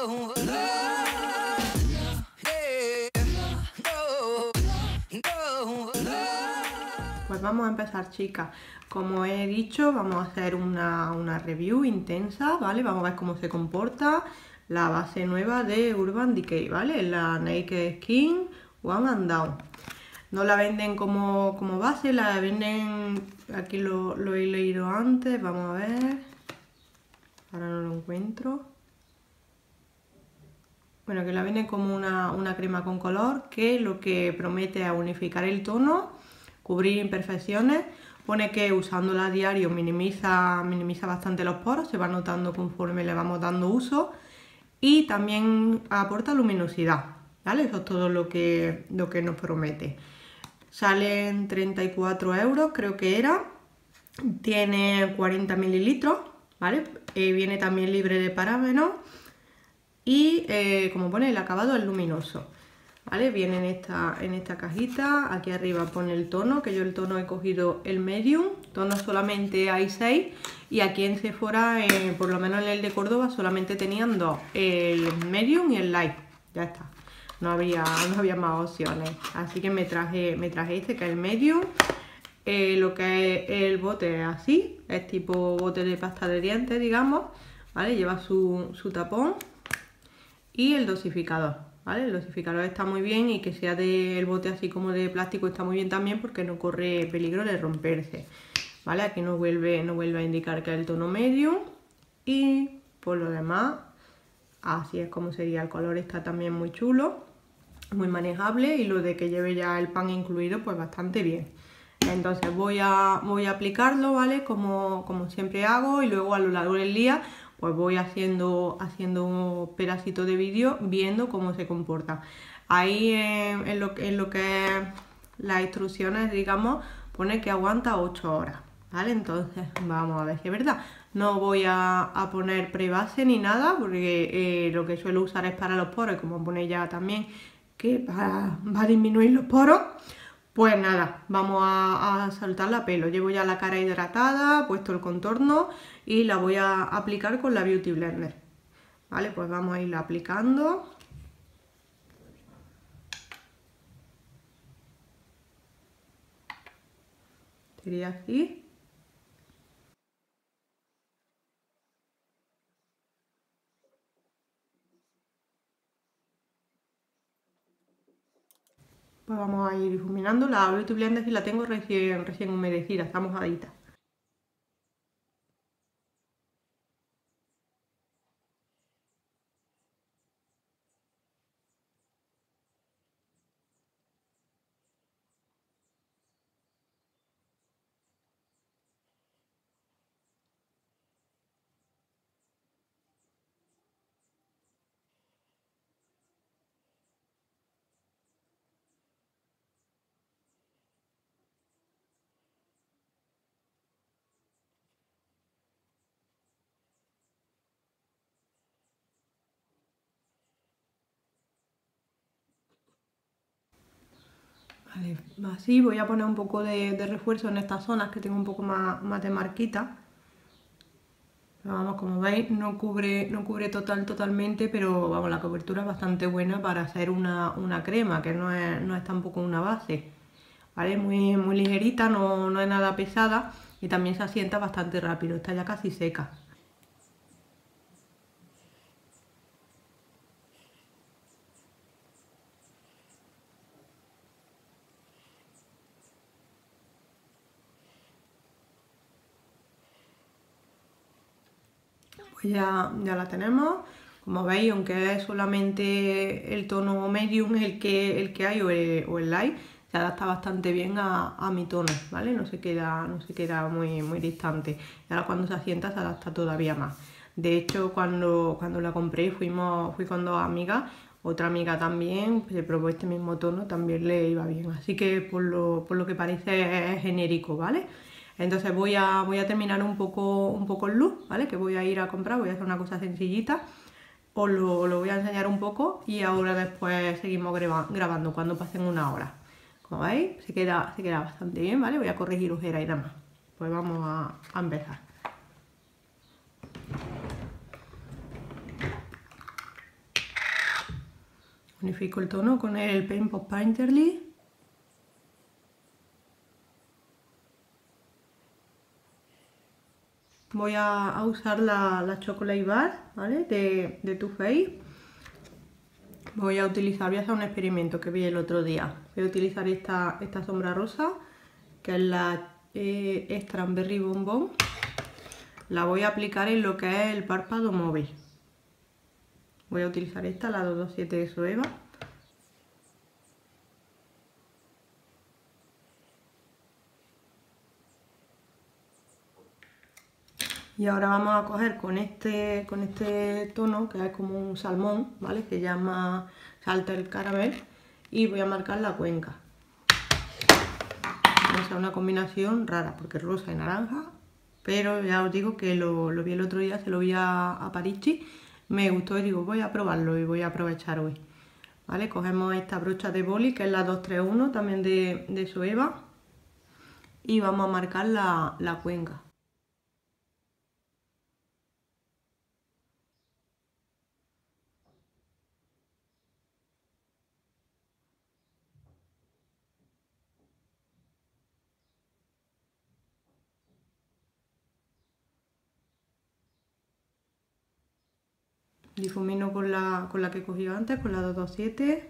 Pues vamos a empezar, chicas. Como he dicho, vamos a hacer una review intensa, ¿vale? Vamos a ver cómo se comporta la base nueva de Urban Decay, ¿vale? La Naked Skin One and Down. No la venden como base, la venden... Aquí lo he leído antes, vamos a ver... Ahora no lo encuentro. Bueno, que la venden como una crema con color que lo que promete es unificar el tono, cubrir imperfecciones. Pone que usándola a diario minimiza bastante los poros, se va notando conforme le vamos dando uso. Y también aporta luminosidad, ¿vale? Eso es todo lo que nos promete. Salen 34 euros, creo que era. Tiene 40 mililitros, ¿vale? Viene también libre de parabenos. Y como pone, el acabado es luminoso, ¿vale? Viene en esta cajita. Aquí arriba pone el tono, que yo el tono he cogido el medium. Tonos solamente hay 6 y aquí en Sephora, por lo menos en el de Córdoba, solamente tenían 2, el medium y el light. Ya está, no había más opciones, así que me traje este, que es el medium. Lo que es el bote es así, es tipo bote de pasta de dientes, digamos, ¿vale? Lleva su tapón y el dosificador, ¿vale? El dosificador está muy bien, y que sea del bote así como de plástico está muy bien también, porque no corre peligro de romperse, ¿vale? Aquí nos vuelve a indicar que es el tono medium, y por lo demás así es como sería. El color está también muy chulo, muy manejable, y lo de que lleve ya el pan incluido, pues bastante bien. Entonces voy a aplicarlo, ¿vale? Como siempre hago, y luego a lo largo del día pues voy haciendo un pedacito de vídeo viendo cómo se comporta. Ahí en lo que es las instrucciones, digamos, pone que aguanta 8 horas, ¿vale? Entonces vamos a ver si es verdad. No voy a poner prebase ni nada, porque lo que suelo usar es para los poros, y como pone ya también que va a disminuir los poros. Pues nada, vamos a soltarla a pelo. Llevo ya la cara hidratada, puesto el contorno, y la voy a aplicar con la Beauty Blender. Vale, pues vamos a irla aplicando. Sería así. Pues vamos a ir difuminando. La Beauty Blender, si la tengo recién humedecida, está mojadita. Vale, así voy a poner un poco de refuerzo en estas zonas que tengo un poco más de marquita. Pero vamos, como veis, no cubre totalmente, pero vamos, la cobertura es bastante buena para hacer una crema, que no es tampoco una base, ¿vale? Muy ligerita, no es nada pesada, y también se asienta bastante rápido, está ya casi seca. Pues ya la tenemos. Como veis, aunque es solamente el tono medium el que hay, o el light, se adapta bastante bien a mi tono, ¿vale? No se queda muy distante. Y ahora cuando se asienta se adapta todavía más. De hecho, cuando la compré fui con 2 amigas. Otra amiga también se probó este mismo tono, también le iba bien. Así que por lo que parece es genérico, ¿vale? Entonces voy a terminar un poco el look, ¿vale? Que voy a ir a comprar, voy a hacer una cosa sencillita. Os lo voy a enseñar un poco, y ahora después seguimos grabando cuando pasen 1 hora. Como veis, se queda bastante bien, ¿vale? Voy a corregir ojeras y demás. Pues vamos a empezar. Unifico el tono con el Paint Pot Painterly. Voy a usar la Chocolate Bar, ¿vale? De Too Faced. Voy a hacer un experimento que vi el otro día. Voy a utilizar esta sombra rosa, que es la Strawberry Bonbon. La voy a aplicar en lo que es el párpado móvil. Voy a utilizar esta, la 227 de Zoeva. Y ahora vamos a coger con este tono, que es como un salmón, ¿vale? Se llama Salted Caramel, y voy a marcar la cuenca. O sea, una combinación rara, porque es rosa y naranja, pero ya os digo que lo vi el otro día, se lo vi a Parichi, me gustó y digo, voy a probarlo y voy a aprovechar hoy. ¿Vale? Cogemos esta brocha de boli, que es la 231, también de Zoeva, y vamos a marcar la cuenca. Difumino con la que he cogido antes, con la 227.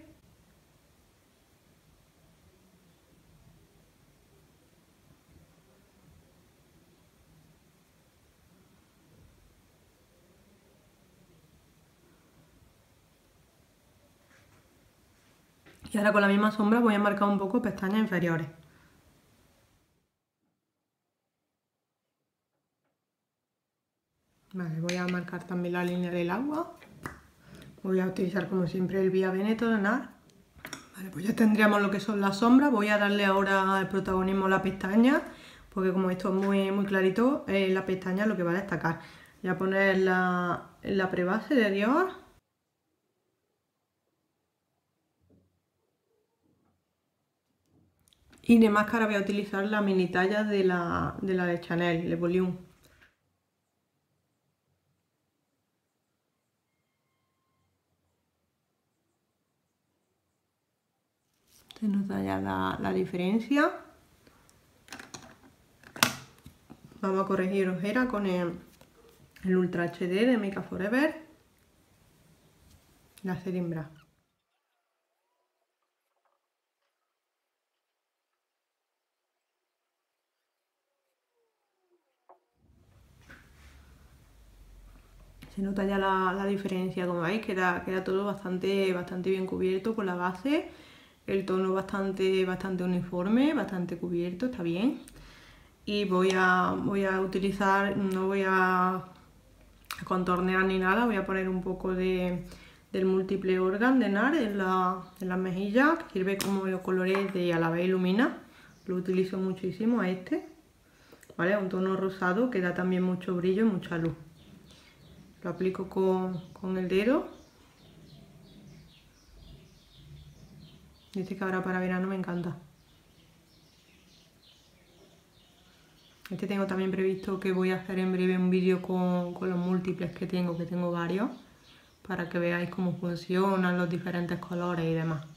Y ahora con la misma sombra voy a marcar un poco pestañas inferiores. Vale, voy a marcar también la línea del agua. Voy a utilizar como siempre el Via Veneto de NARS. Vale, pues ya tendríamos lo que son las sombras. Voy a darle ahora el protagonismo a la pestaña, porque como esto es muy clarito, la pestaña es lo que va a destacar. Voy a poner la prebase de Dior. Y de máscara voy a utilizar la mini talla de la de Chanel, Le Volume. Se nota ya la diferencia. Vamos a corregir ojera con el Ultra HD de Make Up For Ever, la Setting Brush. Se nota ya la diferencia, como veis, queda todo bastante bien cubierto con la base. El tono bastante uniforme, bastante cubierto, está bien. Y voy a utilizar, no voy a contornear ni nada, voy a poner un poco del Multiple Organ de NARS en las mejillas, que sirve como los colores de A la vez ilumina. Lo utilizo muchísimo a este, ¿vale? Es un tono rosado que da también mucho brillo y mucha luz. Lo aplico con el dedo. Este que ahora para verano me encanta. Este tengo también previsto que voy a hacer en breve un vídeo con los múltiples que tengo varios, para que veáis cómo funcionan los diferentes colores y demás.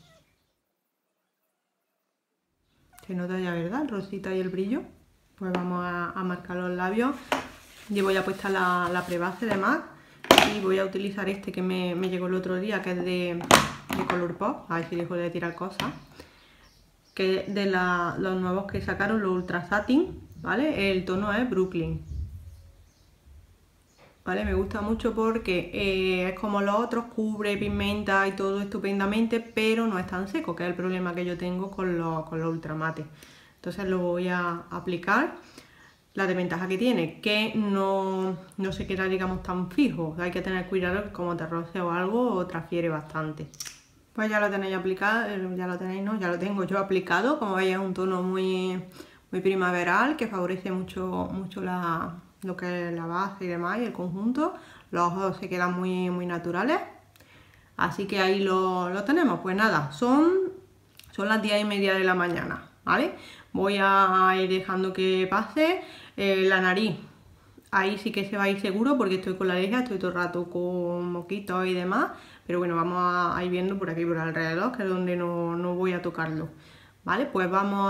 Se nota ya, ¿verdad? El rosita y el brillo. Pues vamos a marcar los labios. Llevo ya puesta la prebase de MAC y voy a utilizar este que me llegó el otro día, que es de Colourpop. A ver si dejo de tirar cosas. Que es de los nuevos que sacaron, los Ultra Satin, ¿vale? El tono es Brooklyn. ¿Vale? Me gusta mucho porque es como los otros, cubre, pigmenta y todo estupendamente, pero no es tan seco, que es el problema que yo tengo con los ultramate. Entonces lo voy a aplicar. La desventaja que tiene, que no se queda, digamos, tan fijo. Hay que tener cuidado, como te roce o algo, o transfiere bastante. Pues ya lo tenéis aplicado, ya lo tenéis, ¿no? Ya lo tengo yo aplicado. Como veis, es un tono muy primaveral, que favorece mucho lo que es la base y demás, y el conjunto. Los ojos se quedan muy naturales. Así que ahí lo tenemos. Pues nada, son las 10:30 de la mañana, ¿vale? Voy a ir dejando que pase. La nariz, ahí sí que se va a ir seguro, porque estoy con la alergia, estoy todo el rato con moquitos y demás. pero bueno, vamos a ir viendo por aquí por alrededor, que es donde no voy a tocarlo. Vale, pues vamos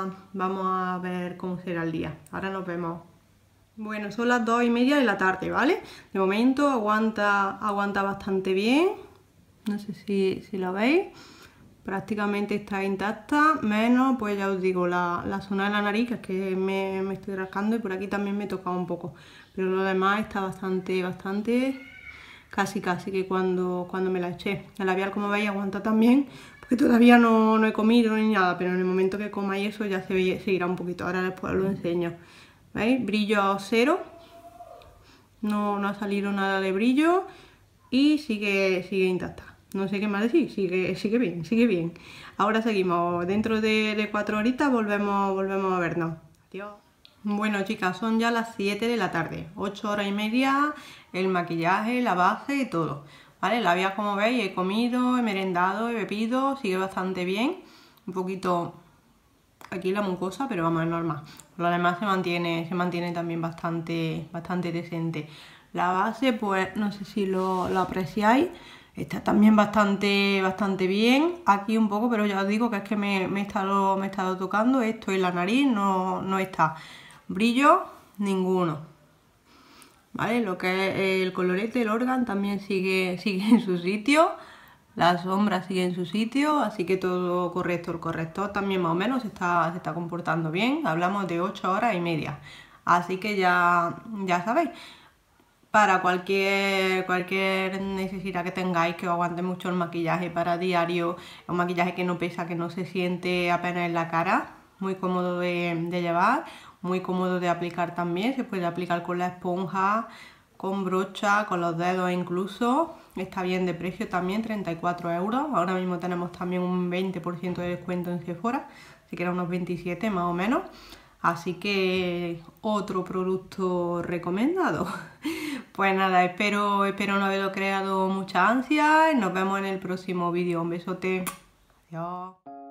a ver cómo será el día. Ahora nos vemos. Bueno, son las 2:30 de la tarde, ¿vale? De momento aguanta bastante bien. No sé si lo veis. Prácticamente está intacta, menos, pues ya os digo, la zona de la nariz, que es que me estoy rascando, y por aquí también me he tocado un poco. Pero lo demás está bastante, casi que cuando me la eché. El labial, como veis, aguanta también, porque todavía no he comido ni nada, pero en el momento que coma y eso ya se irá un poquito. Ahora después os lo enseño. ¿Veis? Brillo cero, no ha salido nada de brillo y sigue intacta. No sé qué más decir, sigue bien. Ahora seguimos, dentro de 4 horitas volvemos a vernos. Adiós. Bueno, chicas, son ya las 7 de la tarde, 8 horas y media, el maquillaje, la base y todo. ¿Vale? La labial, como veis, he comido, he merendado, he bebido, sigue bastante bien. Un poquito aquí la mucosa, pero vamos, es normal. Lo demás se mantiene también bastante decente. La base, pues no sé si lo apreciáis, está también bastante bien. Aquí un poco, pero ya os digo que es que me he estado tocando esto y la nariz no está. Brillo, ninguno. ¿Vale? Lo que es el colorete, el Organ, también sigue en su sitio. La sombra sigue en su sitio, así que todo correcto. El corrector también más o menos se está comportando bien. Hablamos de 8 horas y media. Así que ya sabéis. Para cualquier necesidad que tengáis, que os aguante mucho el maquillaje para diario, un maquillaje que no pesa, que no se siente apenas en la cara, muy cómodo de llevar, muy cómodo de aplicar también, se puede aplicar con la esponja, con brocha, con los dedos incluso. Está bien de precio también, 34 €. Ahora mismo tenemos también un 20% de descuento en Sephora, así que eran unos 27 más o menos. Así que otro producto recomendado. Pues nada, espero no haberlo creado mucha ansia y nos vemos en el próximo vídeo. Un besote. Adiós.